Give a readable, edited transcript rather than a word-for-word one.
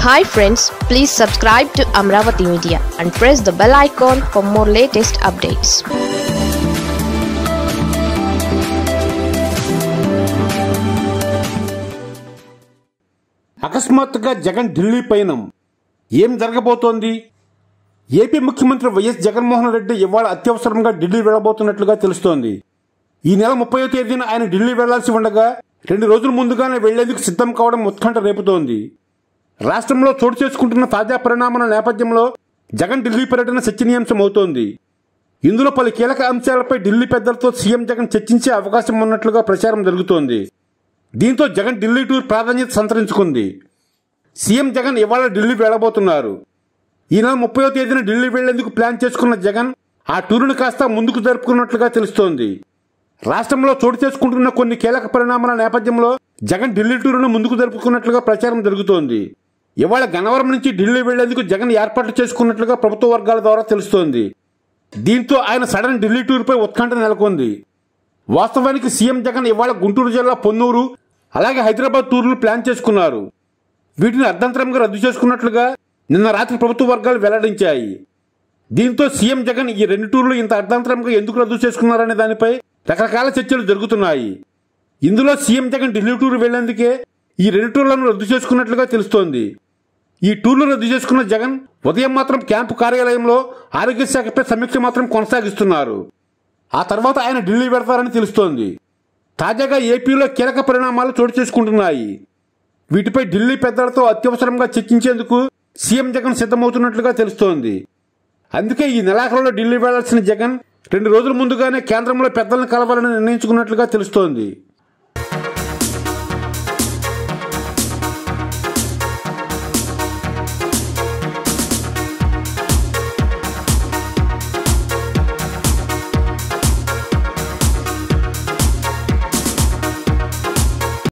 Hi friends, please subscribe to Amaravathi Media and press the bell icon for more latest updates. అకస్మాత్తుగా జగన్ ఢిల్లీ పయనం ఏం జరగబోతోంది? AP ముఖ్యమంత్రి YS Jaganmohan Reddy ఇవాళ అత్యవసరంగా ఢిల్లీ వెళ్లబోతున్నట్లుగా తెలుస్తోంది. ఈ నెల 30వ తేదీన ఆయన ఢిల్లీ వెళ్లాల్సి ఉండగా 2 రోజుల ముందుగానే వెళ్లేందుకు సిద్ధం కావడం ఉత్కంఠ రేపుతోంది. రాష్ట్రంలో చోటు చేసుకుంటున్న తాజా పరిణామాల నేపథ్యంలో జగన్ ఢిల్లీ పర్యటన చర్చనీయాంశం అవుతోంది. ఇందులో పలు కీలక అంశాలపై ఢిల్లీ పెద్దలతో సీఎం జగన్ చర్చించే అవకాశం ఉన్నట్లుగా ప్రచారం జరుగుతోంది. దీంతో జగన్ ఢిల్లీ టూర్ ప్రాధాన్యత సంతరించుకుంది. సీఎం జగన్ ఇవాళ ఢిల్లీ వెళ్లబోతున్నారు. ఈ నెల 30వ తేదీన ఢిల్లీ వెళ్లేందుకు ప్లాన్ చేసుకున్న జగన్ ఆ టూరును కాస్త ముందుకు జరుపుకున్నట్లుగా తెలుస్తోంది. రాష్ట్రంలో చోటు చేసుకుంటున్న కొన్ని కీలక పరిణామాల నేపథ్యంలో జగన్ ఢిల్లీ టూరును ముందుకు జరుపుకున్నట్లుగా ప్రచారం జరుగుతోంది. ఇవాళ గన్నవరం నుంచి ఢిల్లీ వెళ్లేందుకు జగన్ ఏర్పాట్లు చేసుకున్నట్లుగా ప్రభుత్వ వర్గాల ద్వారా తెలుస్తోంది. దీంతో ఆయన సడన్ ఢిల్లీ టూర్పై ఉత్కంఠ నెలకొంది. వాస్తవానికి సీఎం జగన్ ఇవాళ గుంటూరు జిల్లా పొన్నూరు అలాగే హైదరాబాద్ టూర్లు ప్లాన్ చేసుకున్నారు. వీటిని అర్ధంతరంగా రద్దు చేసుకున్నట్లుగా నిన్న రాత్రి ప్రభుత్వ వర్గాలు వెల్లడించాయి. దీంతో సీఎం జగన్ ఈ 2 టూర్లు ఇంత అర్ధంతరంగా ఎందుకు రద్దు చేసుకున్నారనే దానిపై రకరకాల చర్చలు జరుగుతున్నాయి. ఇందులో సీఎం జగన్ ఢిల్లీ టూర్ వెళ్లేందుకే ఈ 2 టూర్లను రద్దు చేసుకున్నట్లుగా తెలుస్తోంది. ఈ టూర్లు రద్దు చేసుకున్న జగన్ ఉదయం మాత్రం క్యాంపు కార్యాలయంలో ఆరోగ్య శాఖపై సమీక్ష మాత్రం కొనసాగిస్తున్నారు. ఆ తర్వాత ఆయన ఢిల్లీ వెడతారని తెలుస్తోంది. తాజాగా ఏపీలో కీలక పరిణామాలు చోటు చేసుకుంటున్నాయి. వీటిపై ఢిల్లీ పెద్దలతో అత్యవసరంగా చర్చించేందుకు సీఎం జగన్ సిద్ధమవుతున్నట్లుగా తెలుస్తోంది. అందుకే ఈ నెలాఖరులో ఢిల్లీ వెళ్లాల్సిన జగన్ 2 రోజుల ముందుగానే కేంద్రంలో పెద్దలను కలవాలని నిర్ణయించుకున్నట్లుగా తెలుస్తోంది.